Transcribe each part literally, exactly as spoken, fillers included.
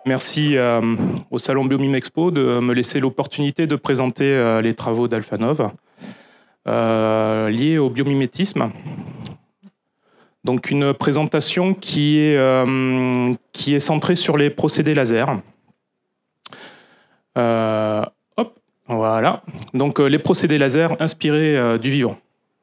Merci euh, au Salon Biomime Expo de me laisser l'opportunité de présenter euh, les travaux d'Alphanov euh, liés au biomimétisme. Donc une présentation qui est, euh, qui est centrée sur les procédés laser. Euh, hop, voilà. Donc euh, les procédés laser inspirés euh, du vivant.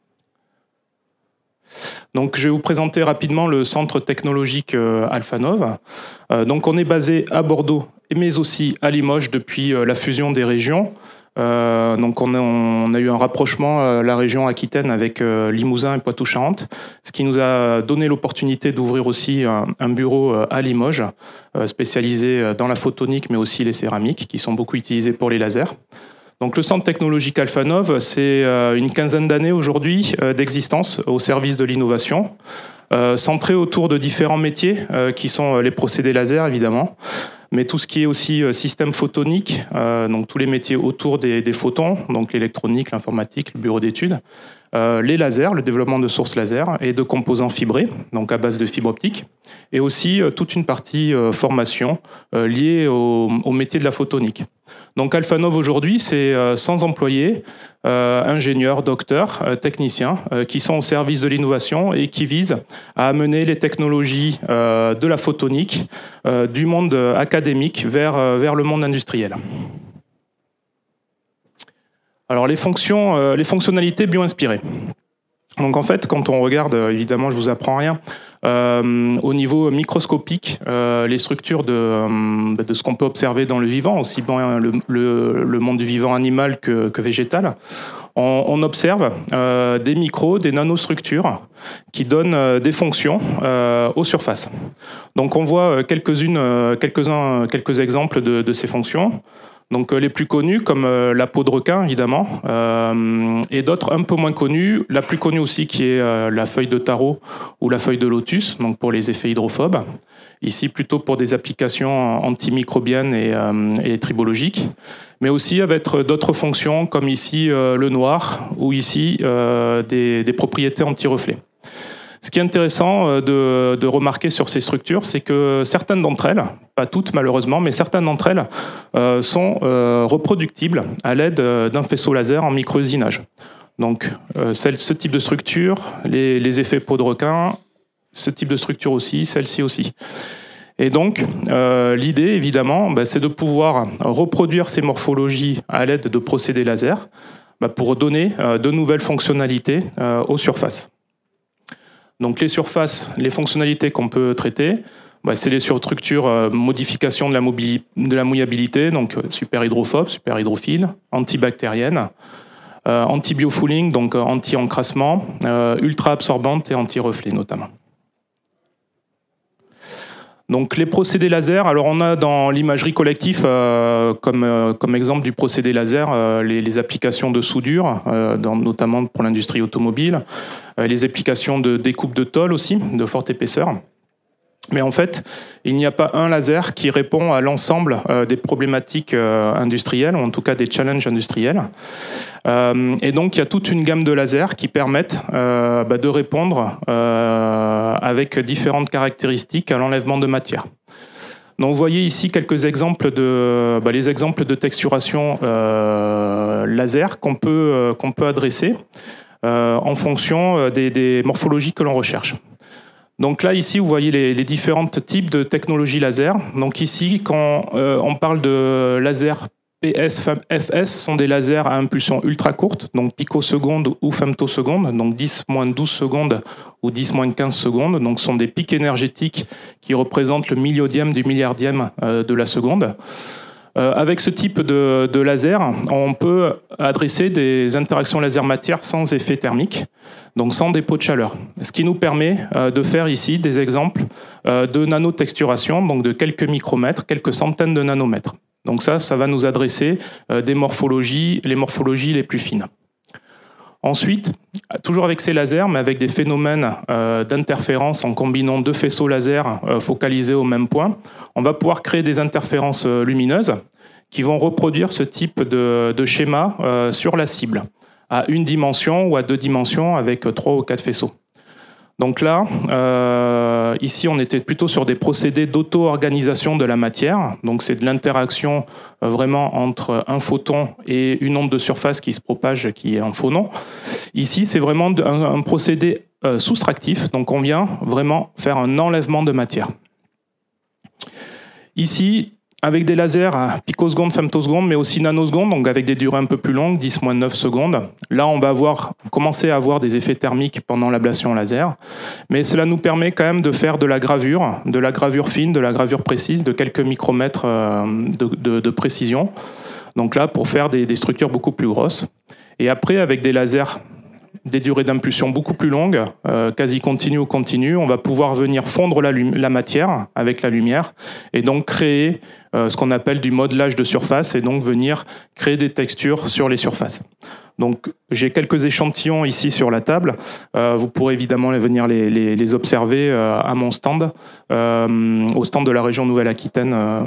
Donc, je vais vous présenter rapidement le centre technologique euh, Alphanov. Euh, donc, on est basé à Bordeaux, mais aussi à Limoges depuis euh, la fusion des régions. Euh, donc, on a, on a eu un rapprochement, euh, la région Aquitaine, avec euh, Limousin et Poitou-Charentes, ce qui nous a donné l'opportunité d'ouvrir aussi un, un bureau euh, à Limoges, euh, spécialisé dans la photonique, mais aussi les céramiques, qui sont beaucoup utilisés pour les lasers. Donc, le centre technologique Alphanov, c'est une quinzaine d'années aujourd'hui d'existence au service de l'innovation, euh, centré autour de différents métiers euh, qui sont les procédés laser évidemment, mais tout ce qui est aussi système photonique, euh, donc tous les métiers autour des, des photons, donc l'électronique, l'informatique, le bureau d'études, euh, les lasers, le développement de sources laser et de composants fibrés, donc à base de fibre optique, et aussi euh, toute une partie euh, formation euh, liée au, au métier de la photonique. Donc Alphanov aujourd'hui, c'est cent employés, euh, ingénieurs, docteurs, euh, techniciens, euh, qui sont au service de l'innovation et qui visent à amener les technologies euh, de la photonique euh, du monde académique vers, euh, vers le monde industriel. Alors les fonctions, euh, les fonctionnalités bio-inspirées. Donc en fait, quand on regarde, évidemment, je vous apprends rien, euh, au niveau microscopique, euh, les structures de, euh, de ce qu'on peut observer dans le vivant, aussi bien le, le, le monde du vivant animal que, que végétal, on, on observe euh, des micros, des nanostructures qui donnent euh, des fonctions euh, aux surfaces. Donc on voit quelques-unes, euh, quelques-uns, quelques exemples de, de ces fonctions. Donc les plus connus, comme euh, la peau de requin, évidemment, euh, et d'autres un peu moins connus. La plus connue aussi, qui est euh, la feuille de taro ou la feuille de lotus, donc pour les effets hydrophobes. Ici, plutôt pour des applications antimicrobiennes et, euh, et tribologiques. Mais aussi avec d'autres fonctions, comme ici euh, le noir, ou ici euh, des, des propriétés anti-reflets. Ce qui est intéressant de, de remarquer sur ces structures, c'est que certaines d'entre elles, pas toutes malheureusement, mais certaines d'entre elles euh, sont euh, reproductibles à l'aide d'un faisceau laser en micro-usinage. Donc euh, celle, ce type de structure, les, les effets peau de requin, ce type de structure aussi, celle-ci aussi. Et donc, euh, l'idée, évidemment, bah, c'est de pouvoir reproduire ces morphologies à l'aide de procédés laser bah, pour donner euh, de nouvelles fonctionnalités euh, aux surfaces. Donc les surfaces, les fonctionnalités qu'on peut traiter, bah, c'est les structures euh, modification de la, de la mouillabilité, donc euh, super hydrophobe, super hydrophile, antibactérienne, euh, anti-biofouling, donc euh, anti-encrassement, euh, ultra-absorbante et anti-reflet notamment. Donc les procédés laser, alors on a dans l'imagerie collective euh, comme, euh, comme exemple du procédé laser euh, les, les applications de soudure, euh, dans, notamment pour l'industrie automobile, euh, les applications de découpe de tôle aussi, de forte épaisseur. Mais en fait, il n'y a pas un laser qui répond à l'ensemble euh, des problématiques euh, industrielles, ou en tout cas des challenges industriels. Euh, et donc, il y a toute une gamme de lasers qui permettent euh, bah, de répondre euh, avec différentes caractéristiques à l'enlèvement de matière. Donc, vous voyez ici quelques exemples de, bah, les exemples de texturation euh, laser qu'on peut, euh, qu'on peut adresser euh, en fonction des, des morphologies que l'on recherche. Donc là, ici, vous voyez les, les différents types de technologies laser. Donc ici, quand euh, on parle de laser P S, F S, sont des lasers à impulsion ultra courte, donc picosecondes ou femtosecondes, donc dix moins douze secondes ou dix moins quinze secondes. Donc ce sont des pics énergétiques qui représentent le milliodième du milliardième euh, de la seconde. Euh, avec ce type de, de laser, on peut adresser des interactions laser-matière sans effet thermique, donc sans dépôt de chaleur. Ce qui nous permet euh, de faire ici des exemples euh, de nanotexturation, donc de quelques micromètres, quelques centaines de nanomètres. Donc ça, ça va nous adresser euh, des morphologies, les morphologies les plus fines. Ensuite, toujours avec ces lasers, mais avec des phénomènes euh, d'interférence en combinant deux faisceaux laser euh, focalisés au même point, on va pouvoir créer des interférences euh, lumineuses qui vont reproduire ce type de, de schéma euh, sur la cible, à une dimension ou à deux dimensions avec trois ou quatre faisceaux. Donc là, euh, Euh, ici, on était plutôt sur des procédés d'auto-organisation de la matière. Donc, c'est de l'interaction euh, vraiment entre un photon et une onde de surface qui se propage, qui est un phonon. Ici, c'est vraiment un, un procédé euh, soustractif. Donc, on vient vraiment faire un enlèvement de matière. Ici, avec des lasers à picosecondes, femtosecondes, mais aussi nanosecondes, donc avec des durées un peu plus longues, dix moins neuf secondes. Là, on va avoir, commencer à avoir des effets thermiques pendant l'ablation laser. Mais cela nous permet quand même de faire de la gravure, de la gravure fine, de la gravure précise, de quelques micromètres de, de, de précision. Donc là, pour faire des, des structures beaucoup plus grosses. Et après, avec des lasers, des durées d'impulsion beaucoup plus longues, euh, quasi continues ou continues, on va pouvoir venir fondre la, la matière avec la lumière et donc créer euh, ce qu'on appelle du modelage de surface et donc venir créer des textures sur les surfaces. Donc j'ai quelques échantillons ici sur la table. Euh, vous pourrez évidemment venir les, les, les observer euh, à mon stand, euh, au stand de la région Nouvelle-Aquitaine euh,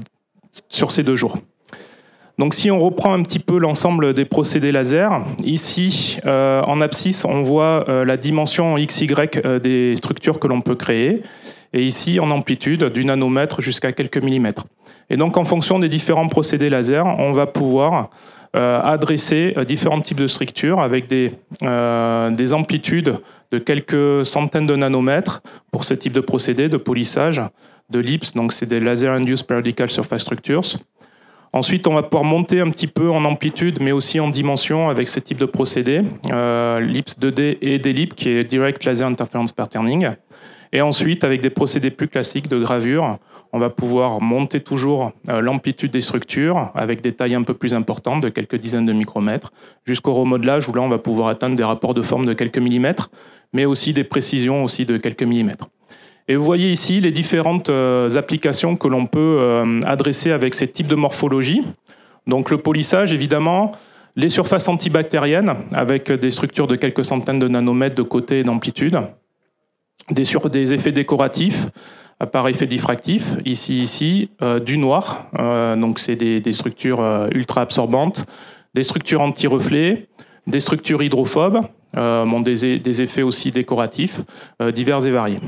sur ces deux jours. Donc si on reprend un petit peu l'ensemble des procédés laser, ici euh, en abscisse on voit euh, la dimension X Y euh, des structures que l'on peut créer, et ici en amplitude du nanomètre jusqu'à quelques millimètres. Et donc en fonction des différents procédés laser, on va pouvoir euh, adresser euh, différents types de structures avec des, euh, des amplitudes de quelques centaines de nanomètres pour ce type de procédé de polissage, de L I P S, donc c'est des Laser Induced Periodical Surface Structures. Ensuite, on va pouvoir monter un petit peu en amplitude, mais aussi en dimension avec ce type de procédé, euh, L I P S deux D et D L I P, qui est Direct Laser Interference Patterning. Et ensuite, avec des procédés plus classiques de gravure, on va pouvoir monter toujours euh, l'amplitude des structures avec des tailles un peu plus importantes, de quelques dizaines de micromètres, jusqu'au remodelage où là, on va pouvoir atteindre des rapports de forme de quelques millimètres, mais aussi des précisions aussi de quelques millimètres. Et vous voyez ici les différentes euh, applications que l'on peut euh, adresser avec ces types de morphologie. Donc le polissage, évidemment, les surfaces antibactériennes avec des structures de quelques centaines de nanomètres de côté et d'amplitude, des, sur, des effets décoratifs par effet diffractif, ici, ici, euh, du noir, euh, donc c'est des, des structures euh, ultra absorbantes, des structures anti-reflets, des structures hydrophobes, euh, bon, des, des effets aussi décoratifs, euh, divers et variés.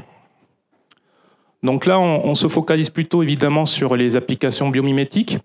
Donc là, on, on se focalise plutôt évidemment sur les applications biomimétiques.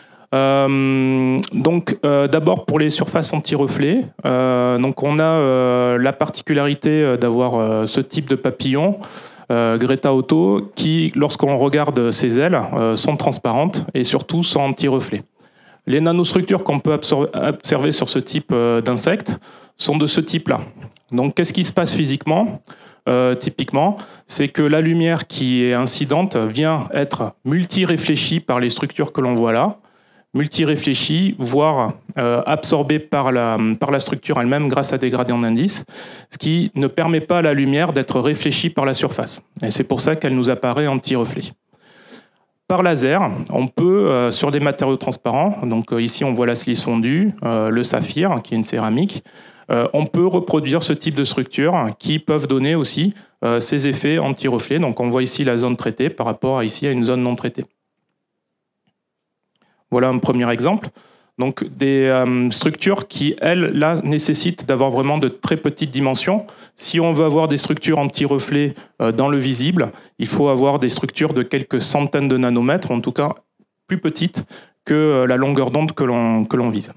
Euh, donc euh, d'abord pour les surfaces anti-reflets, euh, donc on a euh, la particularité d'avoir euh, ce type de papillon, euh, Greta Otto, qui lorsqu'on regarde ses ailes euh, sont transparentes et surtout sont anti-reflets. Les nanostructures qu'on peut observer sur ce type euh, d'insectes sont de ce type-là. Donc qu'est-ce qui se passe physiquement ? Euh, typiquement, c'est que la lumière qui est incidente vient être multi-réfléchie par les structures que l'on voit là, multi-réfléchie, voire euh, absorbée par la, par la structure elle-même grâce à des gradients d'indice, ce qui ne permet pas à la lumière d'être réfléchie par la surface. Et c'est pour ça qu'elle nous apparaît anti-reflet. Par laser, on peut, euh, sur des matériaux transparents, donc euh, ici on voit la silice fondue, euh, le saphir, qui est une céramique, Euh, on peut reproduire ce type de structures qui peuvent donner aussi euh, ces effets anti-reflets. Donc on voit ici la zone traitée par rapport à ici à une zone non traitée. Voilà un premier exemple. Donc des euh, structures qui, elles, là, nécessitent d'avoir vraiment de très petites dimensions. Si on veut avoir des structures anti-reflets euh, dans le visible, il faut avoir des structures de quelques centaines de nanomètres, en tout cas plus petites que euh, la longueur d'onde que l'on que l'on vise.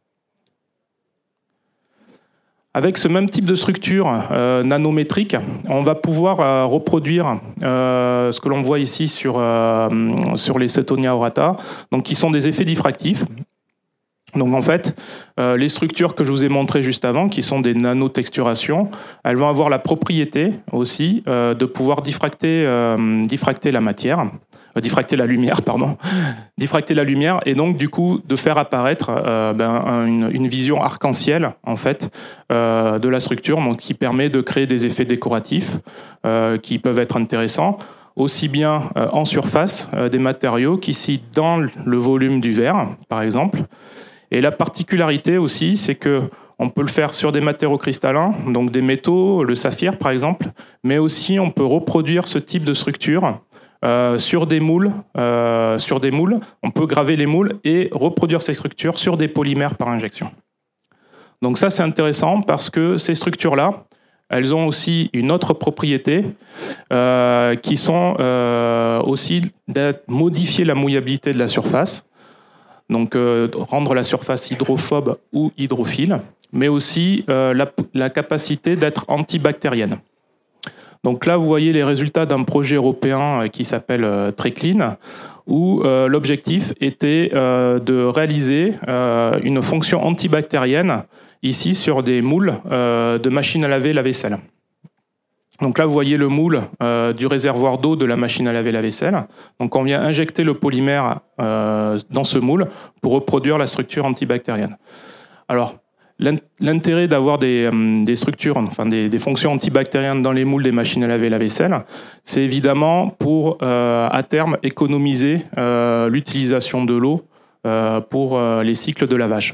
Avec ce même type de structure euh, nanométrique, on va pouvoir euh, reproduire euh, ce que l'on voit ici sur, euh, sur les Cetonia aurata, donc qui sont des effets diffractifs. Donc en fait, euh, les structures que je vous ai montrées juste avant, qui sont des nanotexturations, elles vont avoir la propriété aussi euh, de pouvoir diffracter, euh, diffracter la matière, euh, diffracter la lumière, pardon, diffracter la lumière, et donc du coup de faire apparaître euh, ben, une, une vision arc-en-ciel en fait euh, de la structure, donc qui permet de créer des effets décoratifs euh, qui peuvent être intéressants, aussi bien euh, en surface euh, des matériaux qu'ici dans le volume du verre, par exemple. Et la particularité aussi, c'est que on peut le faire sur des matériaux cristallins, donc des métaux, le saphir par exemple, mais aussi on peut reproduire ce type de structure euh, sur des moules. Euh, sur des moules, on peut graver les moules et reproduire ces structures sur des polymères par injection. Donc ça c'est intéressant parce que ces structures-là, elles ont aussi une autre propriété euh, qui sont euh, aussi de modifier la mouillabilité de la surface, donc euh, rendre la surface hydrophobe ou hydrophile, mais aussi euh, la, la capacité d'être antibactérienne. Donc là, vous voyez les résultats d'un projet européen qui s'appelle euh, TreClean, où euh, l'objectif était euh, de réaliser euh, une fonction antibactérienne ici sur des moules euh, de machines à laver la vaisselle. Donc là, vous voyez le moule euh, du réservoir d'eau de la machine à laver la vaisselle. Donc on vient injecter le polymère euh, dans ce moule pour reproduire la structure antibactérienne. Alors, l'intérêt d'avoir des, des structures, enfin des, des fonctions antibactériennes dans les moules des machines à laver la vaisselle, c'est évidemment pour, euh, à terme, économiser euh, l'utilisation de l'eau euh, pour euh, les cycles de lavage.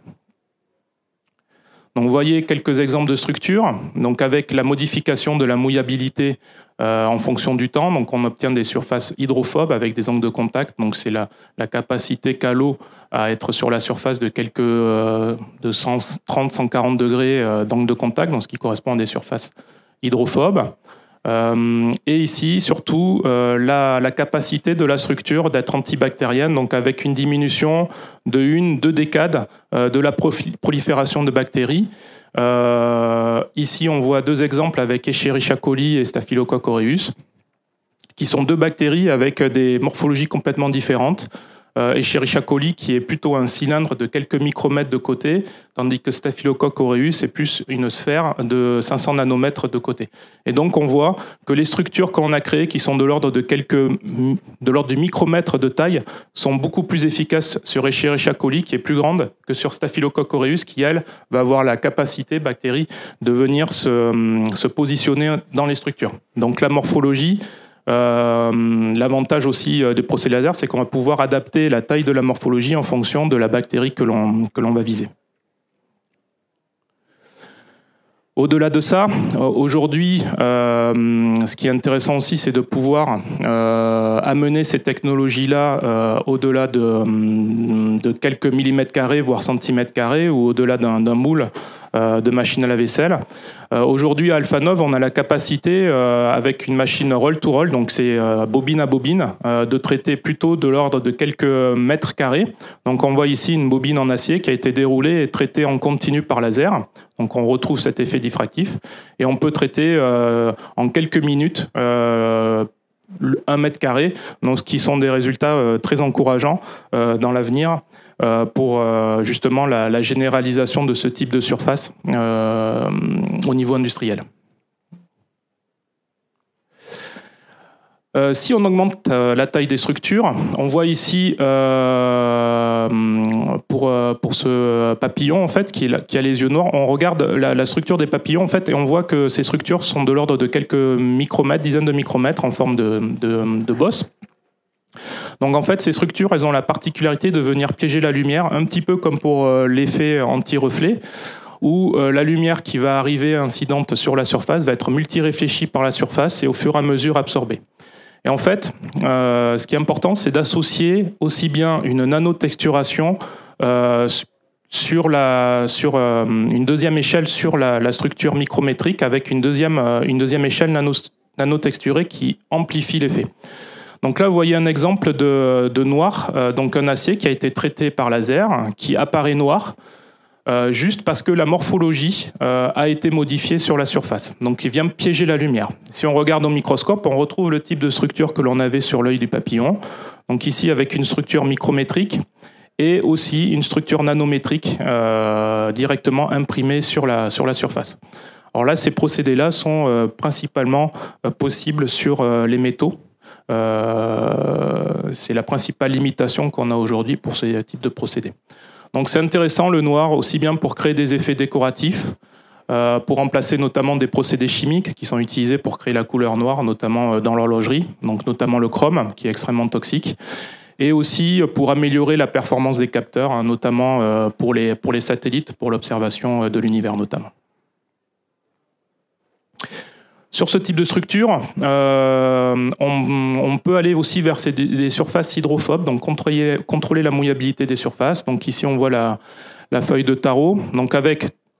Donc, vous voyez quelques exemples de structures. Donc, avec la modification de la mouillabilité euh, en fonction du temps, donc on obtient des surfaces hydrophobes avec des angles de contact. Donc, c'est la, la capacité qu'a l'eau à être sur la surface de quelques euh, de cent trente à cent quarante degrés euh, d'angle de contact, donc ce qui correspond à des surfaces hydrophobes. Euh, et ici, surtout, euh, la, la capacité de la structure d'être antibactérienne, donc avec une diminution de une, deux décades euh, de la prolifération de bactéries. Euh, ici, on voit deux exemples avec Escherichia coli et Staphylococcus aureus, qui sont deux bactéries avec des morphologies complètement différentes. Euh, Escherichia coli qui est plutôt un cylindre de quelques micromètres de côté, tandis que Staphylococcus aureus est plus une sphère de cinq cents nanomètres de côté. Et donc on voit que les structures qu'on a créées, qui sont de l'ordre de quelques, de l'ordre du micromètre de taille, sont beaucoup plus efficaces sur Escherichia coli, qui est plus grande, que sur Staphylococcus aureus, qui elle va avoir la capacité, bactérie, de venir se, se positionner dans les structures. Donc la morphologie. Euh, L'avantage aussi des procédés laser, c'est qu'on va pouvoir adapter la taille de la morphologie en fonction de la bactérie que l'on que l'on va viser. Au-delà de ça, aujourd'hui, euh, ce qui est intéressant aussi, c'est de pouvoir euh, amener ces technologies-là euh, au-delà de, de quelques millimètres carrés, voire centimètres carrés, ou au-delà d'un d'un moule euh, de machine à la vaisselle. Euh, aujourd'hui, à Alphanov, on a la capacité, euh, avec une machine roll-to-roll, donc c'est euh, bobine à bobine, euh, de traiter plutôt de l'ordre de quelques mètres carrés. Donc on voit ici une bobine en acier qui a été déroulée et traitée en continu par laser. Donc on retrouve cet effet diffractif. Et on peut traiter euh, en quelques minutes euh, un mètre carré, donc ce qui sont des résultats euh, très encourageants euh, dans l'avenir. Euh, pour euh, justement la, la généralisation de ce type de surface euh, au niveau industriel. Euh, si on augmente euh, la taille des structures, on voit ici euh, pour, euh, pour ce papillon en fait, qui, qui a les yeux noirs, on regarde la, la structure des papillons en fait, et on voit que ces structures sont de l'ordre de quelques micromètres, dizaines de micromètres en forme de, de, de bosse. Donc en fait, ces structures, elles ont la particularité de venir piéger la lumière, un petit peu comme pour euh, l'effet anti-reflet, où euh, la lumière qui va arriver incidente sur la surface va être multi-réfléchie par la surface et au fur et à mesure absorbée. Et en fait, euh, ce qui est important, c'est d'associer aussi bien une nanotexturation euh, sur, la, sur euh, une deuxième échelle sur la, la structure micrométrique avec une deuxième, euh, une deuxième échelle nano, nanotexturée qui amplifie l'effet. Donc là, vous voyez un exemple de, de noir, euh, donc un acier qui a été traité par laser, qui apparaît noir, euh, juste parce que la morphologie euh, a été modifiée sur la surface. Donc il vient piéger la lumière. Si on regarde au microscope, on retrouve le type de structure que l'on avait sur l'œil du papillon. Donc ici, avec une structure micrométrique et aussi une structure nanométrique euh, directement imprimée sur la, sur la surface. Alors là, ces procédés-là sont euh, principalement euh, possibles sur euh, les métaux. Euh, c'est la principale limitation qu'on a aujourd'hui pour ce type de procédé. Donc c'est intéressant le noir aussi bien pour créer des effets décoratifs, euh, pour remplacer notamment des procédés chimiques qui sont utilisés pour créer la couleur noire, notamment dans l'horlogerie, donc notamment le chrome qui est extrêmement toxique, et aussi pour améliorer la performance des capteurs, hein, notamment euh, pour les, pour les satellites, pour l'observation de l'univers notamment. Sur ce type de structure, euh, on, on peut aller aussi vers ces, des surfaces hydrophobes, donc contrôler, contrôler la mouillabilité des surfaces. Donc ici, on voit la, la feuille de tarot, donc avec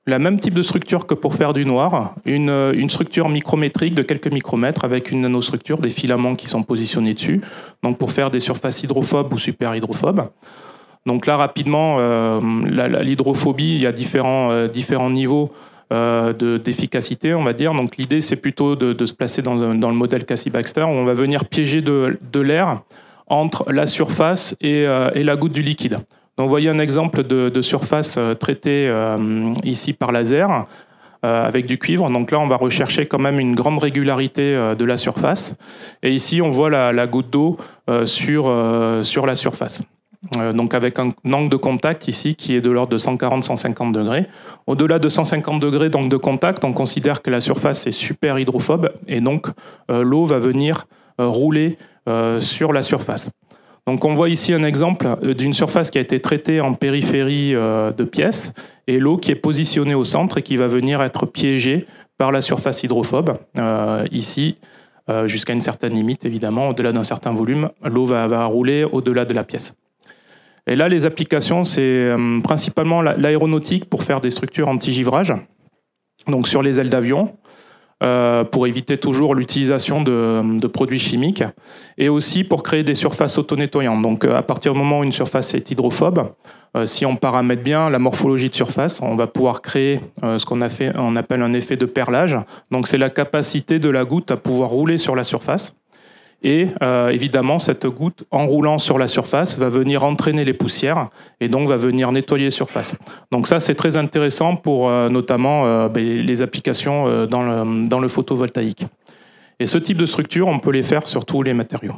le même type de structure que pour faire du noir, une, une structure micrométrique de quelques micromètres avec une nanostructure, des filaments qui sont positionnés dessus, donc pour faire des surfaces hydrophobes ou super hydrophobes. Donc là, rapidement, euh, l'hydrophobie, il y a différents, euh, différents niveaux euh, d'efficacité, on va dire. Donc l'idée, c'est plutôt de, de se placer dans, dans le modèle Cassie-Baxter, où on va venir piéger de, de l'air entre la surface et, euh, et la goutte du liquide. Donc vous voyez un exemple de, de surface traitée euh, ici par laser, euh, avec du cuivre. Donc là, on va rechercher quand même une grande régularité euh, de la surface. Et ici, on voit la, la goutte d'eau euh, sur, euh, sur la surface. Euh, donc avec un angle de contact ici qui est de l'ordre de cent quarante à cent cinquante degrés. Au-delà de cent cinquante degrés d'angle de contact, on considère que la surface est super hydrophobe et donc euh, l'eau va venir euh, rouler euh, sur la surface. Donc on voit ici un exemple d'une surface qui a été traitée en périphérie euh, de pièces et l'eau qui est positionnée au centre et qui va venir être piégée par la surface hydrophobe. Euh, ici, euh, jusqu'à une certaine limite évidemment, au-delà d'un certain volume, l'eau va, va rouler au-delà de la pièce. Et là, les applications, c'est euh, principalement l'aéronautique pour faire des structures anti-givrage, donc sur les ailes d'avion, euh, pour éviter toujours l'utilisation de, de produits chimiques, et aussi pour créer des surfaces auto-nettoyantes. Donc à partir du moment où une surface est hydrophobe, euh, si on paramètre bien la morphologie de surface, on va pouvoir créer euh, ce qu'on a fait, on appelle un effet de perlage. Donc c'est la capacité de la goutte à pouvoir rouler sur la surface. Et euh, évidemment, cette goutte, en roulant sur la surface, va venir entraîner les poussières et donc va venir nettoyer les surfaces. Donc ça, c'est très intéressant pour euh, notamment euh, les applications euh, dans, le, dans le photovoltaïque. Et ce type de structure, on peut les faire sur tous les matériaux.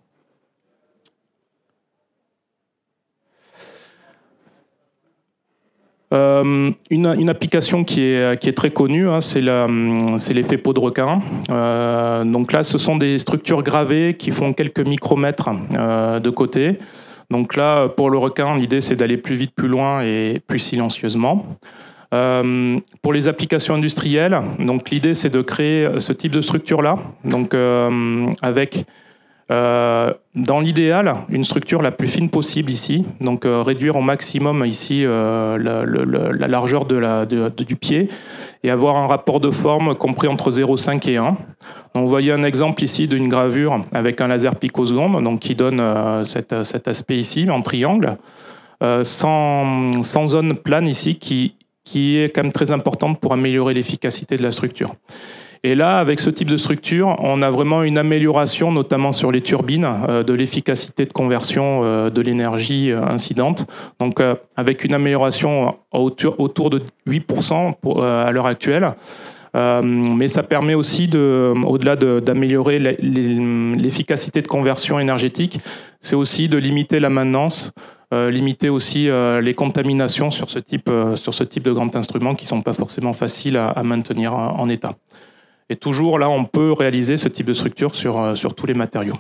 Euh, une, une application qui est, qui est très connue, hein, c'est l'effet peau de requin. Euh, donc là, ce sont des structures gravées qui font quelques micromètres euh, de côté. Donc là, pour le requin, l'idée c'est d'aller plus vite, plus loin et plus silencieusement. Euh, pour les applications industrielles, donc l'idée c'est de créer ce type de structure-là, donc euh, avec Euh, dans l'idéal, une structure la plus fine possible ici, donc euh, réduire au maximum ici euh, la, la, la largeur de la, de, de, du pied et avoir un rapport de forme compris entre zéro virgule cinq et un. Donc, vous voyez un exemple ici d'une gravure avec un laser picoseconde, donc qui donne euh, cet, cet aspect ici en triangle, euh, sans, sans zone plane ici qui, qui est quand même très importante pour améliorer l'efficacité de la structure. Et là, avec ce type de structure, on a vraiment une amélioration, notamment sur les turbines, euh, de l'efficacité de conversion euh, de l'énergie euh, incidente. Donc, euh, avec une amélioration autour, autour de huit pour cent pour, euh, à l'heure actuelle. Euh, mais ça permet aussi, de, au-delà de, d'améliorer l'efficacité de conversion énergétique, c'est aussi de limiter la maintenance, euh, limiter aussi euh, les contaminations sur ce type, euh, sur ce type de grands instruments qui ne sont pas forcément faciles à, à maintenir en, en état. Et toujours, là, on peut réaliser ce type de structure sur, sur tous les matériaux.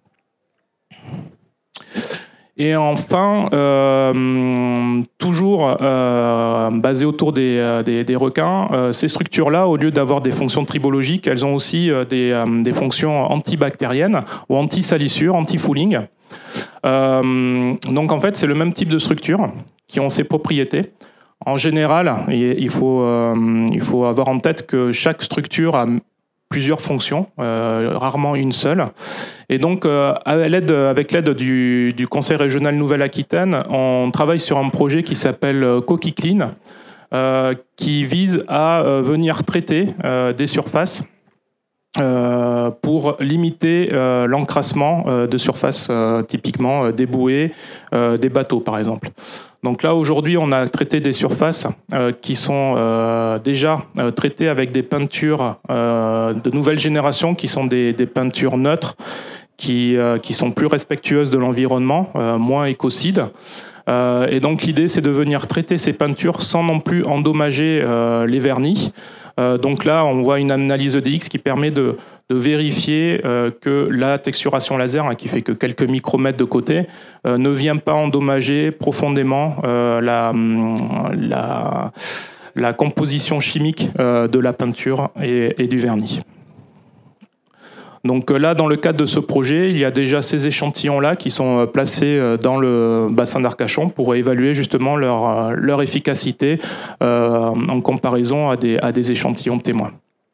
Et enfin, euh, toujours euh, basé autour des, des, des requins, euh, ces structures-là, au lieu d'avoir des fonctions tribologiques, elles ont aussi euh, des, euh, des fonctions antibactériennes ou anti-salissure, anti-fouling. Euh, donc en fait, c'est le même type de structure qui ont ces propriétés. En général, il faut, euh, il faut avoir en tête que chaque structure a plusieurs fonctions, euh, rarement une seule. Et donc, euh, avec l'aide du, du Conseil régional Nouvelle-Aquitaine, on travaille sur un projet qui s'appelle CoquiClean, euh, qui vise à euh, venir traiter euh, des surfaces Euh, pour limiter euh, l'encrassement euh, de surfaces euh, typiquement euh, des bouées, euh, des bateaux par exemple. Donc là aujourd'hui on a traité des surfaces euh, qui sont euh, déjà euh, traitées avec des peintures euh, de nouvelle génération qui sont des, des peintures neutres qui, euh, qui sont plus respectueuses de l'environnement, euh, moins écocides. Euh, et donc l'idée c'est de venir traiter ces peintures sans non plus endommager euh, les vernis. Euh, donc là, on voit une analyse E D X qui permet de, de vérifier euh, que la texturation laser, hein, qui fait que quelques micromètres de côté, euh, ne vient pas endommager profondément euh, la, la, la composition chimique euh, de la peinture et, et du vernis. Donc là, dans le cadre de ce projet, il y a déjà ces échantillons-là qui sont placés dans le bassin d'Arcachon pour évaluer justement leur, leur efficacité euh, en comparaison à des, à des échantillons témoins.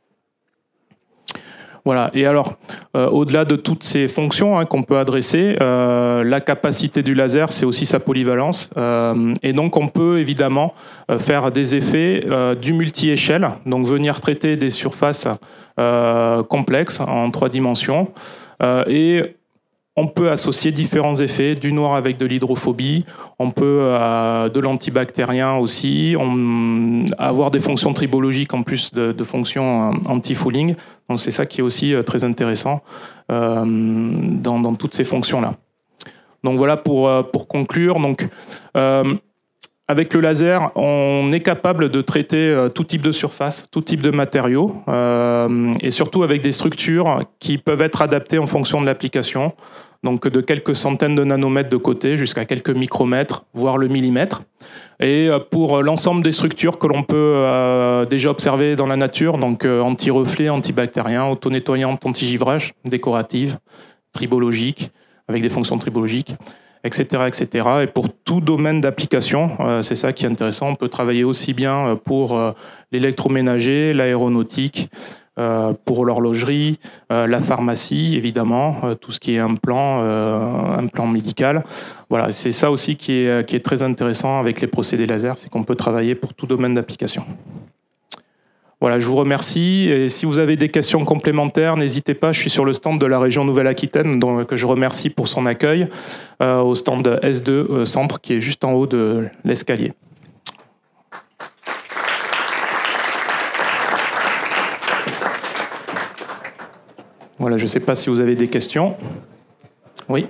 Voilà. Et alors, euh, au-delà de toutes ces fonctions hein, qu'on peut adresser, euh, la capacité du laser, c'est aussi sa polyvalence. Euh, et donc, on peut évidemment euh, faire des effets euh, du multi-échelle, donc venir traiter des surfaces euh, complexes en trois dimensions. Euh, et on peut associer différents effets, du noir avec de l'hydrophobie, on peut euh, de l'antibactérien aussi, on, avoir des fonctions tribologiques en plus de, de fonctions anti-fouling. Donc c'est ça qui est aussi euh, très intéressant euh, dans, dans toutes ces fonctions-là. Donc voilà pour, euh, pour conclure. Donc, euh, avec le laser, on est capable de traiter euh, tout type de surface, tout type de matériaux, euh, et surtout avec des structures qui peuvent être adaptées en fonction de l'application. Donc de quelques centaines de nanomètres de côté jusqu'à quelques micromètres, voire le millimètre. Et pour l'ensemble des structures que l'on peut euh, déjà observer dans la nature, donc euh, anti-reflet, antibactérien, auto-nettoyante, anti-givrage, décorative, tribologique, avec des fonctions tribologiques, et cetera, et cetera. Et pour tout domaine d'application, euh, c'est ça qui est intéressant. On peut travailler aussi bien pour euh, l'électroménager, l'aéronautique, Euh, pour l'horlogerie, euh, la pharmacie, évidemment, euh, tout ce qui est implant, euh, implant médical. Voilà, c'est ça aussi qui est, qui est très intéressant avec les procédés laser, c'est qu'on peut travailler pour tout domaine d'application. Voilà, je vous remercie. Et si vous avez des questions complémentaires, n'hésitez pas. Je suis sur le stand de la région Nouvelle-Aquitaine, donc que je remercie pour son accueil, euh, au stand S deux euh, Centre, qui est juste en haut de l'escalier. Voilà, je ne sais pas si vous avez des questions. Oui.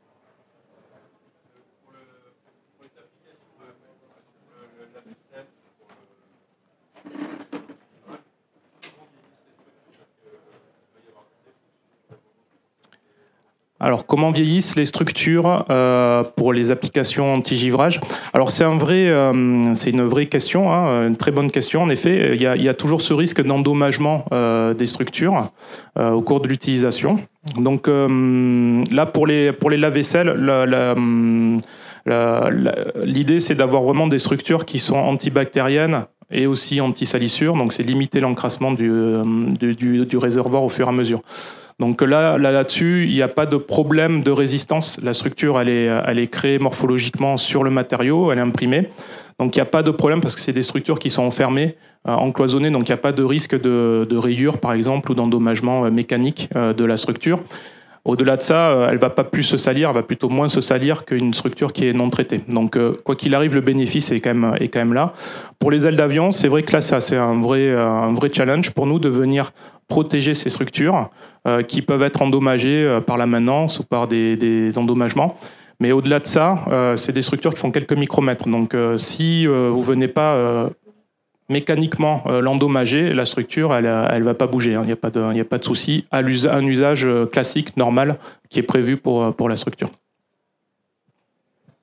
Alors, comment vieillissent les structures euh, pour les applications anti-givrage? Alors, c'est un vrai, euh, c'est une vraie question, hein, une très bonne question. En effet, il y a, il y a toujours ce risque d'endommagement euh, des structures euh, au cours de l'utilisation. Donc, euh, là, pour les pour les lave-vaisselle, la, la, la, la, l'idée, c'est d'avoir vraiment des structures qui sont antibactériennes et aussi anti-salissure. Donc, c'est limiter l'encrassement du, du, du, du réservoir au fur et à mesure. Donc là, là, là-dessus, il n'y a pas de problème de résistance. La structure, elle est, elle est créée morphologiquement sur le matériau, elle est imprimée. Donc il n'y a pas de problème parce que c'est des structures qui sont enfermées, euh, encloisonnées. Donc il n'y a pas de risque de, de rayure, par exemple, ou d'endommagement mécanique euh, de la structure. Au-delà de ça, euh, elle ne va pas plus se salir, elle va plutôt moins se salir qu'une structure qui est non traitée. Donc euh, quoi qu'il arrive, le bénéfice est quand même, est quand même là. Pour les ailes d'avion, c'est vrai que là, ça, c'est un vrai, un vrai challenge pour nous de venir protéger ces structures euh, qui peuvent être endommagées euh, par la maintenance ou par des, des endommagements. Mais au-delà de ça, euh, c'est des structures qui font quelques micromètres. Donc euh, si euh, vous ne venez pas euh, mécaniquement euh, l'endommager, la structure, elle ne va pas bouger. Il hein, n'y a pas de, y a pas de souci. À un usage classique, normal, qui est prévu pour, pour la structure. Oui ?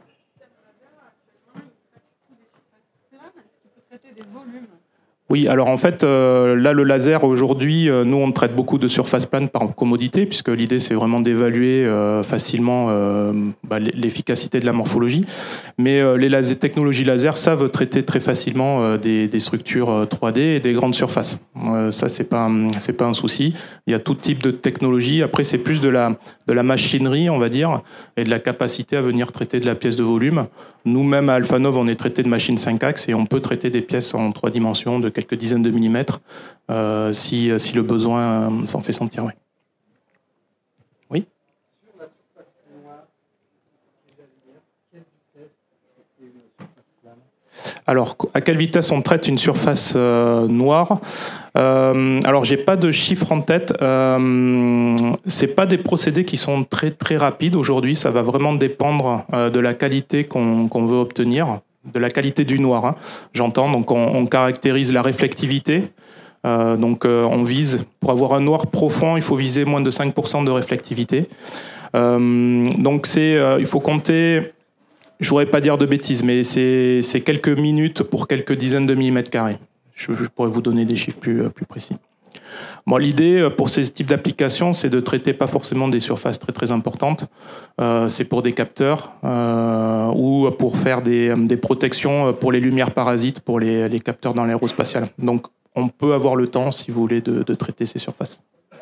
Oui, alors en fait, euh, là, le laser, aujourd'hui, euh, nous, on traite beaucoup de surfaces planes par commodité, puisque l'idée, c'est vraiment d'évaluer euh, facilement euh, bah, l'efficacité de la morphologie. Mais euh, les laser, technologies laser savent traiter très facilement euh, des, des structures euh, trois D et des grandes surfaces. Euh, ça, c'est pas, c'est pas un souci. Il y a tout type de technologie. Après, c'est plus de la, de la machinerie, on va dire, et de la capacité à venir traiter de la pièce de volume. Nous-mêmes, à Alphanov, on est traité de machines cinq axes et on peut traiter des pièces en trois dimensions de quelques dizaines de millimètres euh, si, si le besoin euh, s'en fait sentir. Oui. Oui. Sur la surface noire de la lumière, quelle vitesse est une surface plane? Alors, à quelle vitesse on traite une surface euh, noire? euh, Alors, j'ai pas de chiffre en tête. Euh, c'est pas des procédés qui sont très très rapides aujourd'hui. Ça va vraiment dépendre euh, de la qualité qu'on qu'on veut obtenir, de la qualité du noir. Hein, j'entends. Donc, on, on caractérise la réflectivité. Euh, donc, euh, on vise pour avoir un noir profond, il faut viser moins de cinq pour cent de réflectivité. Euh, donc, c'est, euh, il faut compter. Je ne voudrais pas dire de bêtises, mais c'est, c'est quelques minutes pour quelques dizaines de millimètres carrés. Je, je pourrais vous donner des chiffres plus, plus précis. Bon, l'idée pour ces types d'applications, c'est de traiter pas forcément des surfaces très très importantes. Euh, c'est pour des capteurs euh, ou pour faire des, des protections pour les lumières parasites, pour les, les capteurs dans l'aérospatial. Donc, on peut avoir le temps, si vous voulez, de, de traiter ces surfaces.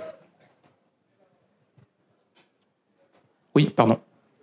Oui, pardon.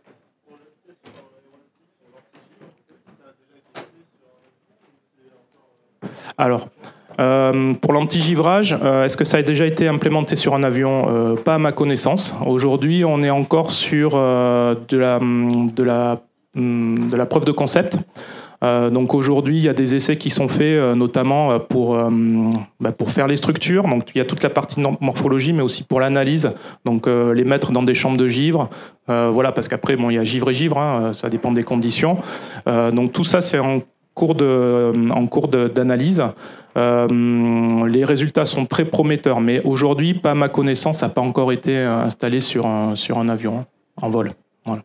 Alors, euh, pour l'anti-givrage, euh, est-ce que ça a déjà été implémenté sur un avion? euh, Pas à ma connaissance. Aujourd'hui, on est encore sur euh, de, la, de, la, de la preuve de concept. Euh, donc aujourd'hui, il y a des essais qui sont faits, euh, notamment pour, euh, bah, pour faire les structures. Donc il y a toute la partie de morphologie, mais aussi pour l'analyse. Donc euh, les mettre dans des chambres de givre. Euh, voilà, parce qu'après, bon, il y a givre et givre, hein, ça dépend des conditions. Euh, donc tout ça, c'est en cours de, en cours d'analyse. Euh, les résultats sont très prometteurs, mais aujourd'hui, pas à ma connaissance, ça n'a pas encore été installé sur un, sur un avion, hein, en vol. Voilà.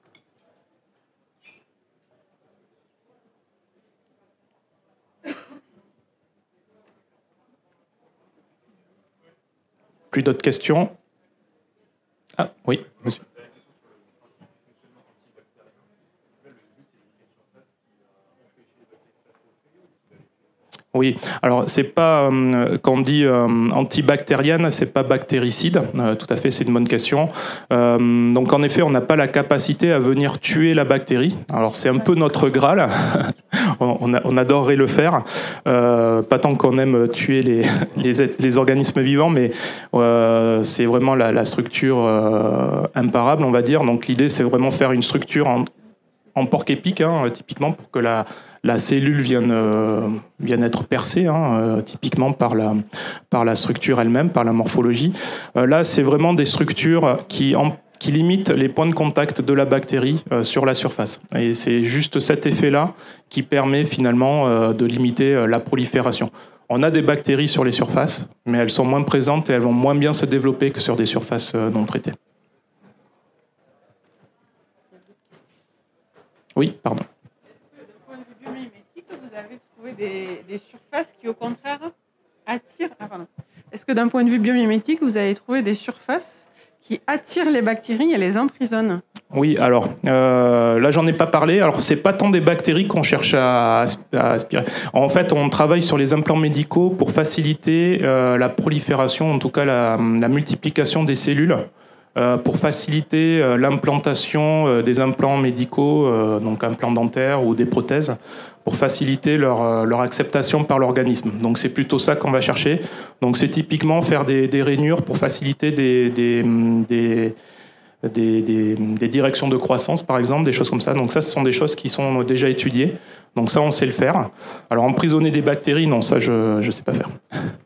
Plus d'autres questions? Ah, oui, monsieur. Oui, alors c'est pas, euh, quand on dit euh, antibactérienne, c'est pas bactéricide, euh, tout à fait, c'est une bonne question. Euh, donc en effet, on n'a pas la capacité à venir tuer la bactérie. Alors c'est un peu notre Graal, on, a, on adorerait le faire, euh, pas tant qu'on aime tuer les, les, les organismes vivants, mais euh, c'est vraiment la, la structure euh, imparable, on va dire. Donc l'idée, c'est vraiment faire une structure en, en porc-épic, hein, typiquement, pour que la la cellule vienne, euh, vienne être percée, hein, euh, typiquement par la, par la structure elle-même, par la morphologie. Euh, là, c'est vraiment des structures qui, en, qui limitent les points de contact de la bactérie euh, sur la surface. Et c'est juste cet effet-là qui permet finalement euh, de limiter euh, la prolifération. On a des bactéries sur les surfaces, mais elles sont moins présentes et elles vont moins bien se développer que sur des surfaces euh, non traitées. Oui, pardon. Des, des surfaces qui, au contraire, attirent... Ah, pardon. Est-ce que d'un point de vue biomimétique, vous avez trouvé des surfaces qui attirent les bactéries et les emprisonnent? Oui, alors, euh, là, j'en ai pas parlé. Alors, c'est pas tant des bactéries qu'on cherche à, à aspirer. En fait, on travaille sur les implants médicaux pour faciliter euh, la prolifération, en tout cas la, la multiplication des cellules, euh, pour faciliter euh, l'implantation euh, des implants médicaux, euh, donc implants dentaires ou des prothèses, pour faciliter leur, leur acceptation par l'organisme. Donc c'est plutôt ça qu'on va chercher. Donc c'est typiquement faire des, des rainures pour faciliter des, des, des, des, des, des directions de croissance, par exemple, des choses comme ça. Donc ça, ce sont des choses qui sont déjà étudiées. Donc ça, on sait le faire. Alors emprisonner des bactéries, non, ça, je ne sais pas faire.